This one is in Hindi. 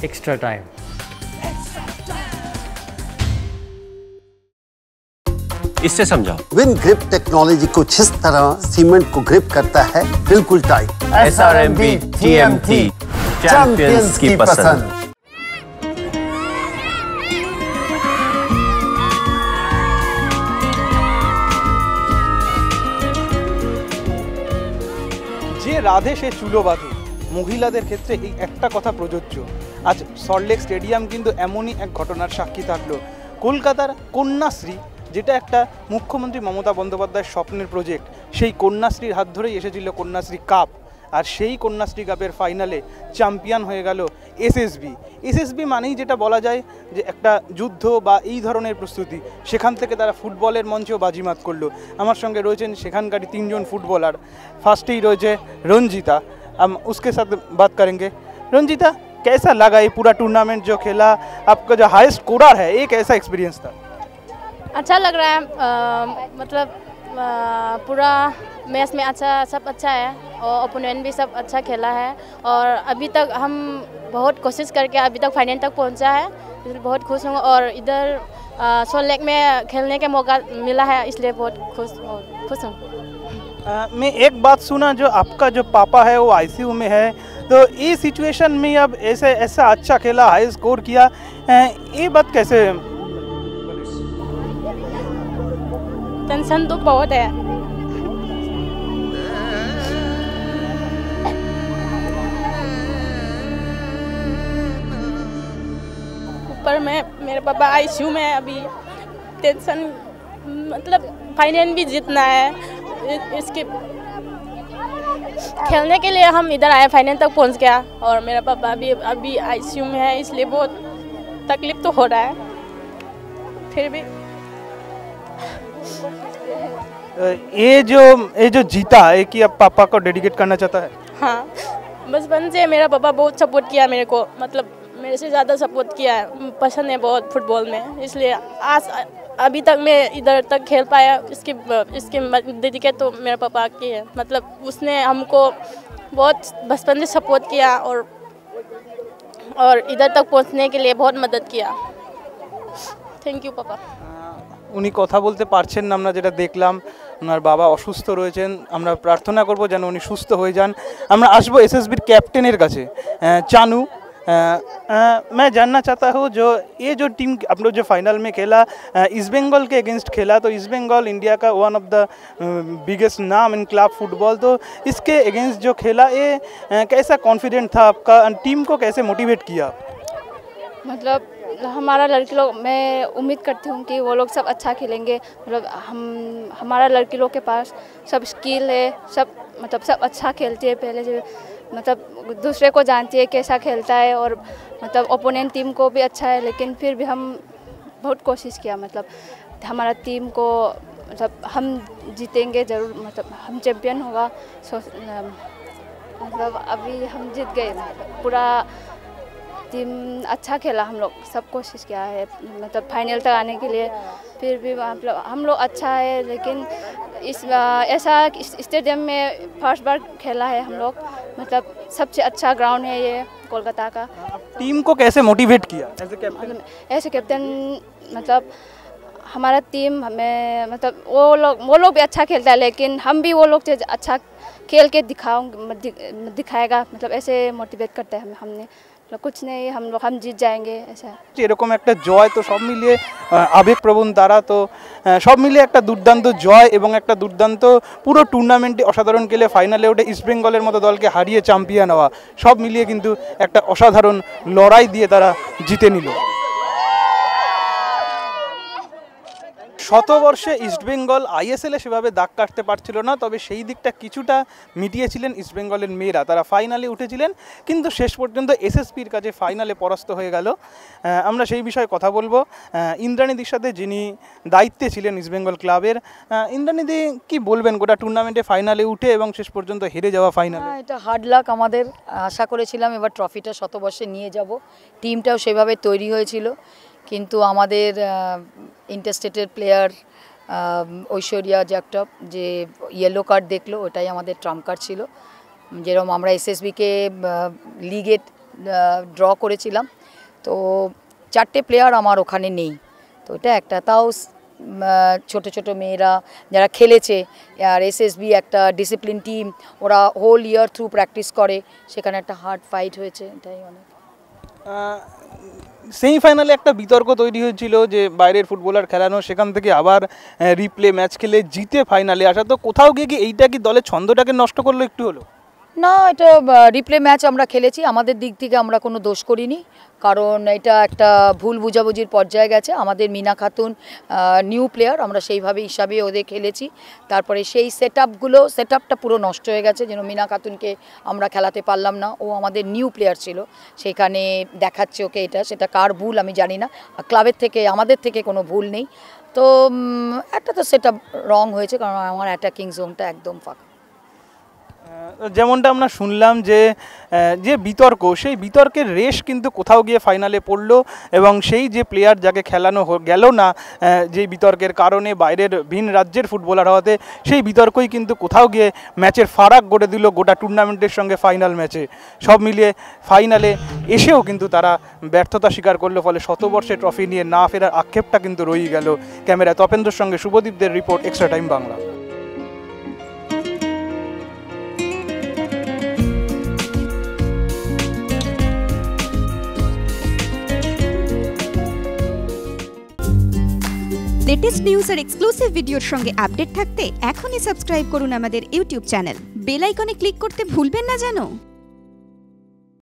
extra time. इससे समझाओ। विन ग्रिप टेक्नोलॉजी कुछ इस तरह सीमेंट को ग्रिप करता है, बिल्कुल टाइट। SRMB TMT चैंपियंस की पसंद। যে রাধে সে চুলো বাঁধে, মহিলাদের ক্ষেত্রে এই একটা কথা প্রযোজ্য। আজ সল্টলেক স্টেডিয়াম কিন্তু এমনই এক ঘটনার সাক্ষী থাকলো। কলকাতার কন্যাশ্রী, যেটা একটা মুখ্যমন্ত্রী মমতা বন্দ্যোপাধ্যায়ের স্বপ্নের প্রজেক্ট, সেই কন্যাশ্রীর হাত ধরেই এসেছিল কন্যাশ্রী কাপ। আর সেই কন্যাশ্রী কাপের ফাইনালে চ্যাম্পিয়ন হয়ে গেল এসএসবি। এসএসবি মানেই যেটা বলা যায় যে একটা যুদ্ধ বা এই ধরনের প্রস্তুতি, সেখান থেকে তারা ফুটবলের মঞ্চেও বাজিমাত করলো। আমার সঙ্গে রয়েছেন সেখানকারই তিনজন ফুটবলার। ফার্স্টেই রয়েছে রঞ্জিতা, उसके साथ बात करेंगे। रंजीता, कैसा लगा ये पूरा टूर्नामेंट जो खेला, आपका जो हाईएस्ट स्कोरर है, एक ऐसा एक्सपीरियंस था? अच्छा लग रहा है, मतलब पूरा मैच में सब अच्छा है और ओपोनेंट भी सब अच्छा खेला है और अभी तक हम बहुत कोशिश करके अभी तक फाइनल तक पहुंचा है, इसलिए बहुत खुश हूँ। और इधर सॉल्टलेक में खेलने का मौका मिला है, इसलिए बहुत खुश हूँ। मैं एक बात सुना, जो आपका जो पापा है वो आईसीयू में है, तो ये सिचुएशन में अब ऐसा अच्छा खेला, हाई स्कोर किया, ये बात कैसे? टेंशन तो बहुत है, ऊपर में मेरे पापा आईसीयू में है अभी। टेंशन मतलब फाइनल भी जीतना है, इसके खेलने के लिए हम इधर आए, फाइनल तक पहुंच गया और मेरा पापा अभी आईसीयू में है, इसलिए बहुत तकलीफ तो हो रहा है। फिर भी ये जो जीता है कि अब पापा को डेडिकेट करना चाहता है? हाँ, बचपन से मेरा पापा बहुत सपोर्ट किया मेरे को, मतलब मेरे से ज़्यादा सपोर्ट किया है, पसंद है बहुत फुटबॉल में, इसलिए आज अभी तक मैं इधर तक खेल पाया। इसके डेडिकेट तो मेरे पापा की है, मतलब उसने हमको बहुत बचपन से सपोर्ट किया और इधर तक पहुंचने के लिए बहुत मदद किया। थैंक यू पापा। উনি কথা বলতে পারছেন না, আমরা যেটা দেখলাম। ওনার বাবা অসুস্থ রয়েছেন, আমরা প্রার্থনা করব যেন উনি সুস্থ হয়ে যান। আমরা আসবো এসএসবির ক্যাপ্টেনের কাছে, চানু। मैं जानना चाहता हूँ, जो टीम आप लोग जो फाइनल में खेला, ईस्ट बंगाल के अगेंस्ट खेला, तो ईस्ट बंगाल इंडिया का वन ऑफ द बिगेस्ट नाम इन क्लब फुटबॉल, तो इसके अगेंस्ट जो खेला, ये कैसा कॉन्फिडेंट था आपका, टीम को कैसे मोटिवेट किया? मतलब हमारा लड़की लोग, मैं उम्मीद करती हूँ कि वो लोग सब अच्छा खेलेंगे। मतलब हमारा लड़की लोग के पास सब स्किल है, सब अच्छा खेलती है, पहले से मतलब दूसरे को जानती है कैसा खेलता है, और मतलब ओपोनेंट टीम को भी अच्छा है। लेकिन फिर भी हम बहुत कोशिश किया, मतलब हमारा टीम को मतलब हम जीतेंगे ज़रूर, मतलब हम चैम्पियन होगा। मतलब अभी हम जीत गए, पूरा टीम अच्छा खेला, हम लोग सब कोशिश किया है मतलब फाइनल तक आने के लिए। फिर भी मतलब हम लोग अच्छा है, लेकिन ऐसा स्टेडियम में फर्स्ट बार खेला है हम लोग, मतलब सबसे अच्छा ग्राउंड है ये कोलकाता का। टीम को कैसे मोटिवेट किया ऐसे कैप्टन? मतलब हमारा टीम हमें, मतलब वो लोग भी अच्छा खेलता है, लेकिन हम भी वो लोग से अच्छा खेल के दिखाएगा, मतलब ऐसे मोटिवेट करते हैं हमने। कुछ नहीं, हम जीत जाएंगे ऐसा। এরকম একটা জয়, তো সব মিলিয়ে আবেগপ্রবণ তারা, তো সব মিলিয়ে একটা দুর্দান্ত জয় এবং একটা দুর্দান্ত পুরো টুর্নামেন্টে অসাধারণ খেলে ফাইনালে ওঠে ইস্ট বেঙ্গলের মতো দলকে হারিয়ে চ্যাম্পিয়ন হওয়া, সব মিলিয়ে কিন্তু একটা অসাধারণ লড়াই দিয়ে তারা জিতে নিল। শতবর্ষে ইস্টবেঙ্গল আইএসএলে সেভাবে দাগ কাটতে পারছিল না, তবে সেই দিকটা কিছুটা মিটিয়েছিলেন ইস্টবেঙ্গলের মেয়েরা। তারা ফাইনালে উঠেছিলেন, কিন্তু শেষ পর্যন্ত এসএসপির কাছে ফাইনালে পরাস্ত হয়ে গেল। আমরা সেই বিষয়ে কথা বলবো ইন্দ্রাণীদির সাথে, যিনি দায়িত্বে ছিলেন ইস্টবেঙ্গল ক্লাবের। ইন্দ্রাণীদি, কি বলবেন গোটা টুর্নামেন্টে ফাইনালে উঠে এবং শেষ পর্যন্ত হেরে যাওয়া ফাইনালে? এটা হার্ড লাক আমাদের, আশা করেছিলাম এবার ট্রফিটা শতবর্ষে নিয়ে যাব, টিমটাও সেভাবে তৈরি হয়েছিল, কিন্তু আমাদের ইন্টারস্টেটের প্লেয়ার ঐশ্বরিয়া জ্যাকটপ যে ইয়েলো কার্ড দেখলো, ওটাই আমাদের ট্রাম্প কার্ড ছিল। যেরকম আমরা এসএসবিকে লিগে ড্র করেছিলাম, তো 4টে প্লেয়ার আমার ওখানে নেই। তো এটা একটা, তাও ছোট ছোট মেয়েরা যারা খেলেছে, আর এসএসবি একটা ডিসিপ্লিন টিম, ওরা হোল ইয়ার থ্রু প্র্যাকটিস করে, সেখানে একটা হার্ড ফাইট হয়েছে, এটাই অনেক। সেমিফাইনালে একটা বিতর্ক তৈরি হয়েছিল যে বাইরের ফুটবলার খেলানো, সেখান থেকে আবার রিপ্লে ম্যাচ খেলে জিতে ফাইনালে আসা, তো কোথাও গিয়ে কি এইটা কি দলের ছন্দটাকে নষ্ট করলো একটু হলো? না, এটা রিপ্লে ম্যাচ আমরা খেলেছি, আমাদের দিক থেকে আমরা কোনো দোষ করিনি, কারণ এটা একটা ভুল বুঝাবুঝির পর্যায়ে গেছে। আমাদের মিনা খাতুন নিউ প্লেয়ার, আমরা সেইভাবে হিসাবে ওদের খেলেছি, তারপরে সেই সেটআপটা পুরো নষ্ট হয়ে গেছে, যেন মিনা খাতুনকে আমরা খেলাতে পারলাম না, ও আমাদের নিউ প্লেয়ার ছিল, সেখানে দেখাচ্ছে ওকে এটা, সেটা কার ভুল আমি জানি না, ক্লাবের থেকে আমাদের থেকে কোনো ভুল নেই। তো একটা তো সেটআপ রং হয়েছে, কারণ আমার অ্যাটাকিং জোনটা একদম ফাঁকা। যেমনটা আমরা শুনলাম যে যে বিতর্ক, সেই বিতর্কের রেশ কিন্তু কোথাও গিয়ে ফাইনালে পড়লো, এবং সেই যে প্লেয়ার যাকে খেলানো গেল না যে বিতর্কের কারণে বাইরের ভিন রাজ্যের ফুটবলার হওয়াতে, সেই বিতর্কই কিন্তু কোথাও গিয়ে ম্যাচের ফারাক গড়ে দিল গোটা টুর্নামেন্টের সঙ্গে ফাইনাল ম্যাচে। সব মিলিয়ে ফাইনালে এসেও কিন্তু তারা ব্যর্থতা স্বীকার করলো, ফলে শতবর্ষে ট্রফি নিয়ে না ফেরার আক্ষেপটা কিন্তু রয়েই গেল। ক্যামেরায় তপেন্দ্রর সঙ্গে শুভদীপদের report, extra time Bangla. Latest news আর এক্সক্লুসিভ ভিডিওর সঙ্গে আপডেট থাকতে এখনই সাবস্ক্রাইব করুন আমাদের ইউটিউব চ্যানেল। বেল আইকনে ক্লিক করতে ভুলবেন না যেন।